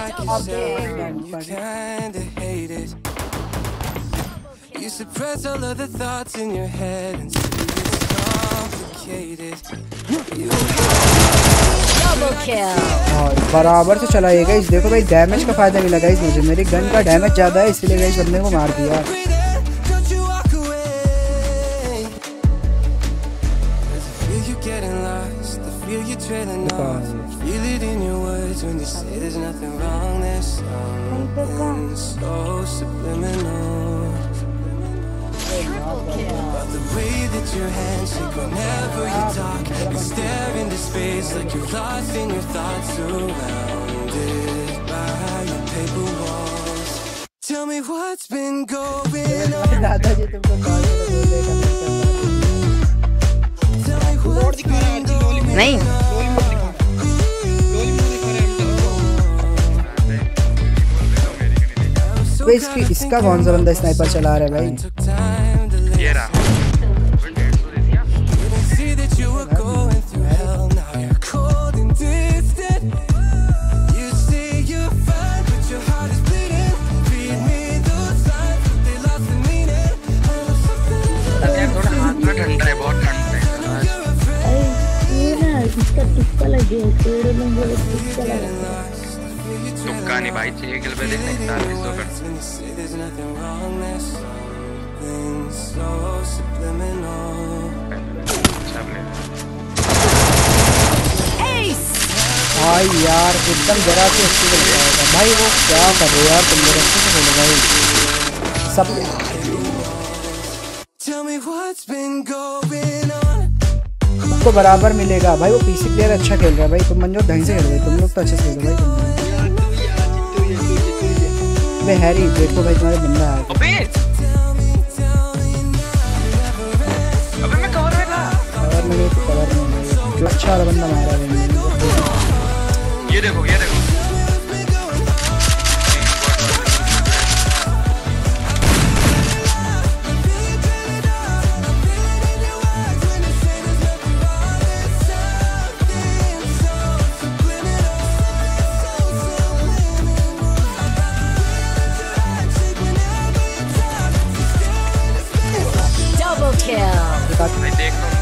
You suppress all of the thoughts in your head and say it's complicated. Double kill. और बराबर से चलाइए guys. देखो भाई डैमेज का फायदा मिला गाइस मुझे, मेरी गन का डैमेज ज़्यादा है इसलिए गाइस बंदे को मार दिया। But the way that your hands shake whenever you talk, you stare into space like you're lost in your thoughts, surrounded by your paper walls. Tell me what's been going on. Tell me what's been going on. नहीं भाई इसका कौन सा बंदा sniper चला रहा है भाई? ये रहा। थोड़ा हाथ में ठंडा है, बहुत ठंडा है। इसका तुक्का लगे, तेरे नंबर तुक्का लगे। तुक्का नहीं भाई, 6 किल पे देखने के साथ 20 कर। भाई यार एकदम जरा से अच्छी लग जाएगा भाई। वो क्या कर रहे हो यार तुम लोग, अच्छे से बोलो भाई सब। सबको बराबर मिलेगा भाई। वो पीसी प्लेयर अच्छा खेल रहा है भाई, तुम मंजो ढंग से खेल रहे हो, तुम लोग तो अच्छे से खेलो भाई। तुम हैरी देखो भाई तुम्हारे बंदा है। अबे मैं कवर में था। कवर में जो अच्छा वाला बंदा मारा है। ये देखो ये देखो। double kill. भाई देख लो